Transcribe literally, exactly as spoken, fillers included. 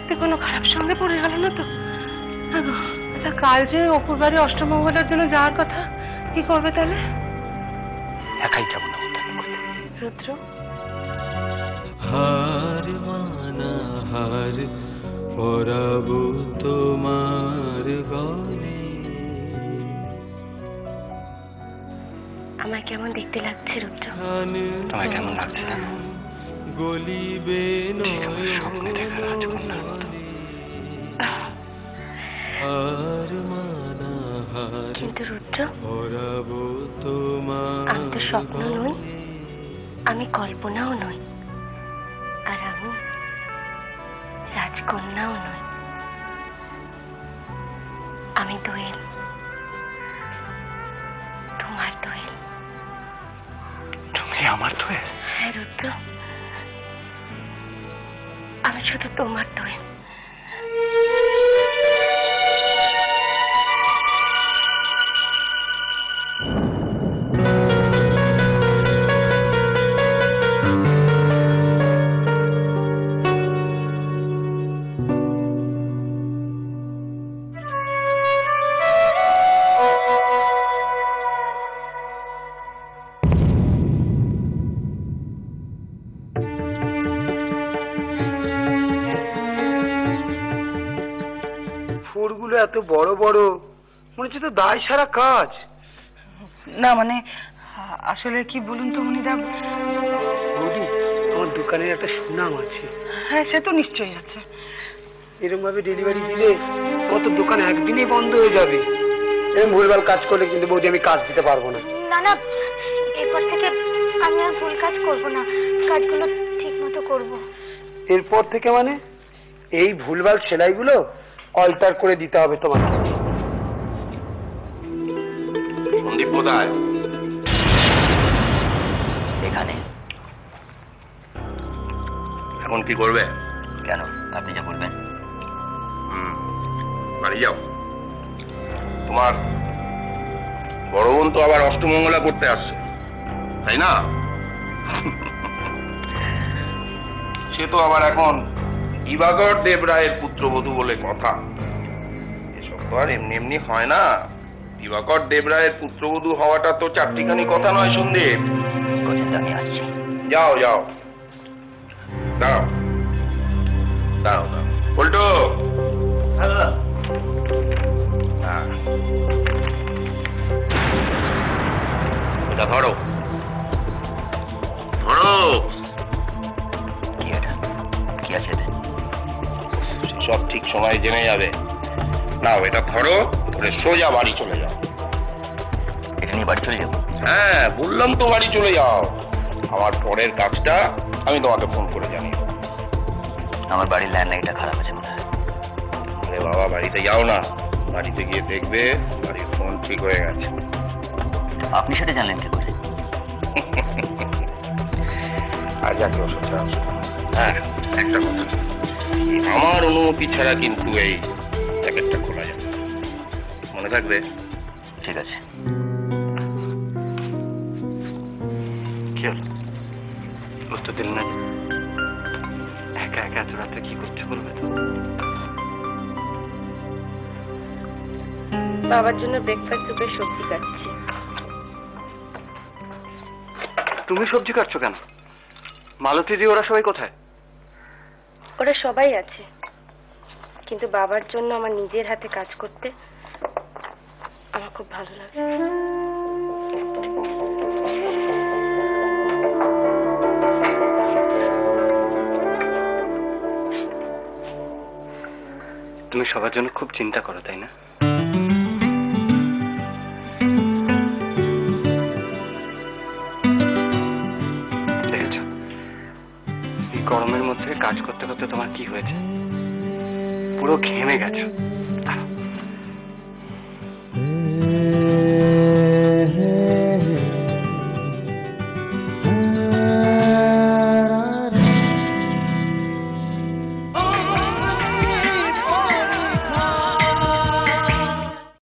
করতে কোনো খারাপ সঙ্গে পড়ে গেল না তো? আচ্ছা, কাল যে অপুর বাড়ি অষ্টমঙ্গলের জন্য যাওয়ার কথা, কি করবে তাহলে? একাই যাবো না রুদ্র। হার মানা হার পরাবো তোমার গলে। আমার কেমন দেখতে লাগছে রুদ্র? তোমার কেমন লাগছে? গলিবে স্বপ্নে দেখা রাজকন্যার মতো। কিন্তু রুদ্র, আমি তো স্বপ্ন নই, আমি কল্পনাও নই, আর আমি রাজকন্যাও নই। আমি দোয়েল, তোমার দোয়েল। তুমি আমার দোয়েল? হ্যাঁ রুদ্র, আমি শুধু তোমার দোয়েল। এত বড় বড়, মনে হচ্ছে তো দায় সারা কাজ। না মানে আসলে কি বলুন তো মনিদা, বৌদি আমার দোকানের একটা সুনাম আছে। হ্যাঁ সে তো নিশ্চয়ই আছে। এরকম ভাবে ডেলিভারি দিলে কত দোকান একদিনেই বন্ধ হয়ে যাবে। এরকম ভুলভাল কাজ করলে কিন্তু বৌদি আমি কাজ দিতে পারবো না। না না, এরপর থেকে আমি আর ভুল কাজ করবো না, কাজগুলো ঠিক মতো করবো। এরপর থেকে মানে এই ভুলভাল সেলাইগুলো অল্টার করে দিতে হবে তোমাকে। সন্দীপ কোথায়? এখানে। এখন কি করবে? কেন, আপনি যা বলবেন। হুম, বাড়ি যাও। তোমার বড় বোন তো আবার অষ্টমঙ্গলা করতে আসছে, তাই না? সে তো আবার এখন দিবাকর দেবরায়ের পুত্রবধূ বলে কথা। এসব তো আর এমনি এমনি হয় না। দিবাকর দেবরায়ের পুত্রবধূ হওয়াটা তো চারটিখানি কথা নয় সন্দীপ। আমি আসছি। যাও যাও, দাঁড়াও দাঁড়াও দাঁড়াও। পল্টু, এটা ধরো ধরো। কি এটা? কি আছে? সব ঠিক সময় জেনে যাবে। নাও এটা ধরো, করে সোজা বাড়ি চলে যাও। এটা নিয়ে বাড়ি চলে যাবো? হ্যাঁ বললাম তো, বাড়ি চলে যাও। আমার পরের কাজটা আমি তোমাকে ফোন করে জানিয়ে দেবো। আমার বাড়ির ল্যান্ডলাইনটা খারাপ আছে মনে হয়। আরে বাবা, বাড়িতে যাও না, বাড়িতে গিয়ে দেখবে বাড়ির ফোন ঠিক হয়ে গেছে। আপনি সেটা জানলেন কি করে? আর যাকে ওষুধ আছে। হ্যাঁ একটা কথা, আমার অনুমতি ছাড়া কিন্তু এই প্যাকেটটা খোলা যাবে, মনে থাকবে? ঠিক আছে। কি হলো, বুঝতে দিল না? একা একা এত রাতে কি করতে বলবে? তো বাবার জন্য ব্রেকফাস্ট দুটো সবজি কাটছি। তুমি সবজি কাটছো কেন? মালতী দি ওরা সবাই কোথায়? ওরা সবাই আছে, কিন্তু বাবার জন্য আমার নিজের হাতে কাজ করতে আমার খুব ভালো লাগে। তুমি সবার জন্য খুব চিন্তা করো, তাই না? দেখেছো এই গরমের মধ্যে কাজ করতে করতে তোমার কি হয়েছে? পুরো ঘেমে গেছো।